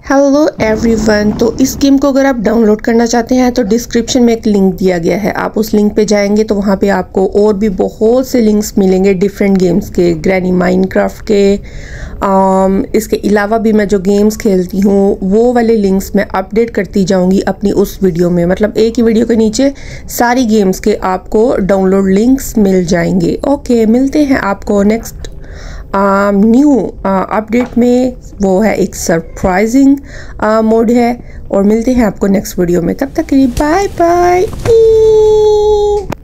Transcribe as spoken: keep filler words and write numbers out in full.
Hello everyone. तो इस game को अगर आप डाउनलोड करना चाहते हैं तो डिस्क्रिप्शन में एक लिंक दिया गया है, आप उस लिंक पे जाएंगे तो वहाँ पे आपको और भी बहुत से लिंक्स मिलेंगे डिफरेंट गेम्स के, ग्रैनी माइनक्राफ्ट के। आम, इसके अलावा भी मैं जो गेम्स खेलती हूँ वो वाले लिंक्स मैं अपडेट करती जाऊँगी अपनी उस वीडियो में। मतलब एक ही वीडियो के नीचे सारी गेम्स के आपको डाउनलोड लिंक्स मिल जाएंगे। ओके, मिलते हैं आपको नेक्स्ट न्यू अपडेट में। वो है एक सरप्राइजिंग मोड है और मिलते हैं आपको नेक्स्ट वीडियो में। तब तक के लिए बाय बाय।